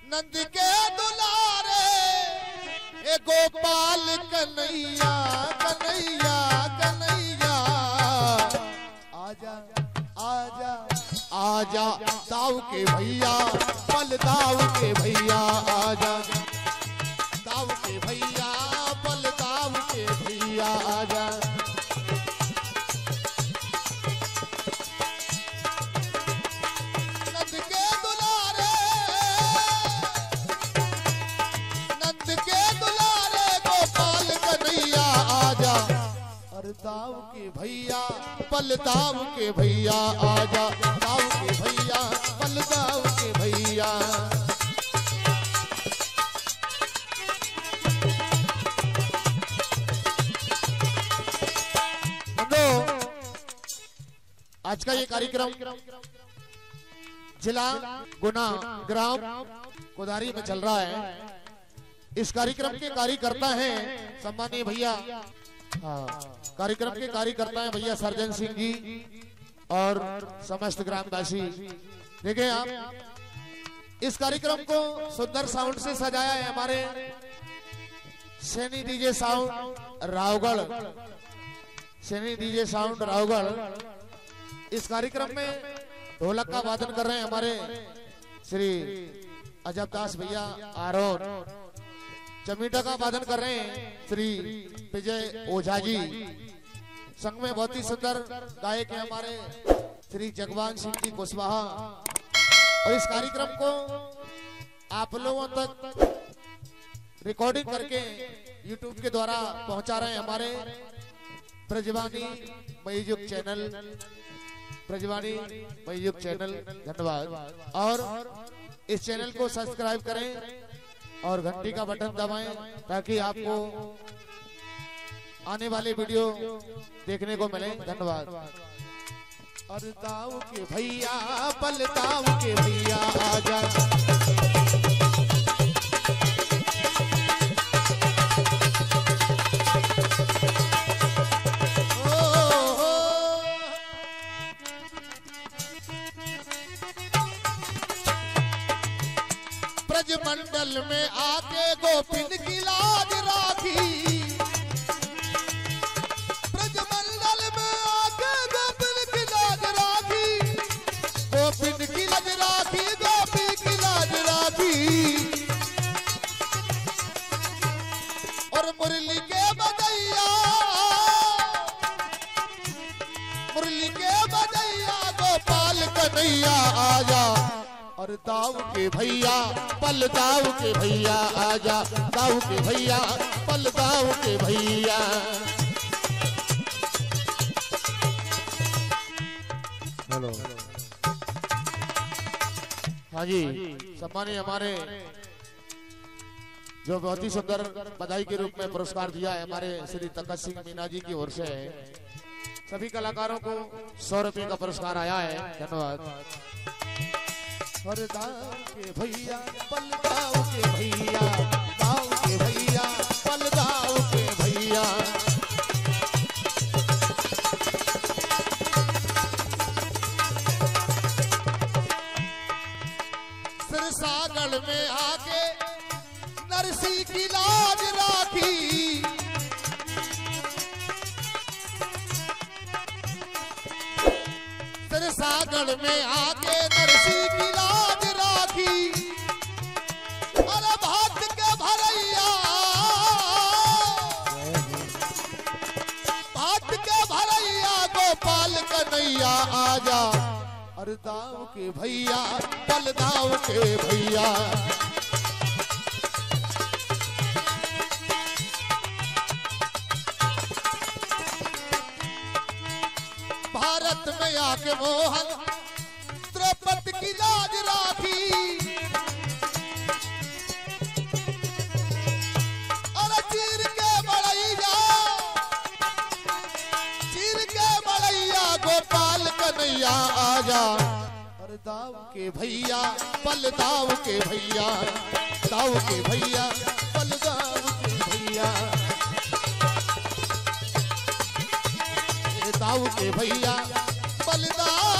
नंद के दुलारे ए गोपाल कन्हैया कन्हैया कन्हैया आजा आजा आजा दाऊ के भैया पल दाऊ के भैया आजा दाऊ के भैया पल दाऊ के भैया आजा दाऊ के भैया पल दाऊ के भैया आजा दाऊ के भैया पल दाऊ के भैया आज का ये कार्यक्रम जिला गुना ग्राम कोदारी में चल रहा है। इस कार्यक्रम के कार्यकर्ता हैं सम्मानीय भैया, कार्यक्रम के कार्यकर्ता हैं भैया सर्जन सिंह जी और समस्त ग्रामवासी। देखिए आप इस कार्यक्रम को सुंदर साउंड से सजाया है हमारे Saini DJ sound Raogarh, Saini DJ sound Raogarh. इस कार्यक्रम में ढोलक का वादन कर रहे हैं हमारे श्री अजब दास भैया आरोन। चमीटा का वादन कर रहे हैं श्री विजय ओझा जी। संग में बहुत ही सुंदर गायक है हमारे श्री जगवान सिंह जी कुशवाहा। और इस कार्यक्रम को आप लोगों तक रिकॉर्डिंग करके YouTube के द्वारा पहुंचा रहे हैं हमारे प्रजवानी मयूजुग चैनल, प्रजवानी मयूजुग चैनल। धन्यवाद। और इस चैनल को सब्सक्राइब करें और घंटी का बटन दबाएं ताकि आपको आने वाले वीडियो देखने को मिले। धन्यवाद। और दाऊ के भैया पल दाऊ के भैया आजा ब्रजमंडल में आके गोपिन की लाज राखी, ब्रजमंडल में आके गोपिन की लाज राखी, गोपिन की लाज राखी, गोपी की लाज राखी। और मुरली के बजैया, मुरली के बजैया गोपाल कन्हैया आजा। और दाऊ के भैया पल दाऊ के भैया आजा, दाऊ के भैया पल दाऊ के भैया। हेलो हाँ जी, सम्मानीय हमारे जो बहुत ही सुंदर बधाई के रूप में पुरस्कार दिया है हमारे श्री तखत सिंह मीना जी की ओर से सभी कलाकारों को 100 रुपये का पुरस्कार आया है। धन्यवाद। और दाऊ के भैया पल दाऊ के भैया, दाऊ के भैया पल दाऊ के भैया। सिरसागढ़ में आके नरसी की लाज राखी, सिरसागढ़ में आके नरसी की लाज राखी। अरे भाट के भरैया, भाट के भरैया गोपाल कन्हैया आजा। और दाऊ के भैया पल दाऊ के भैया। भारत में आके मोहन द्रौपदी की लाज राखी। अरे चीर के बड़ैया, चीर के बड़ैया गोपाल कन्हैया आजा। और दाऊ के भैया पल दाऊ के भैया, दाऊ के भैया पल दाऊ के भैया, दाऊ के भैया पल दाऊ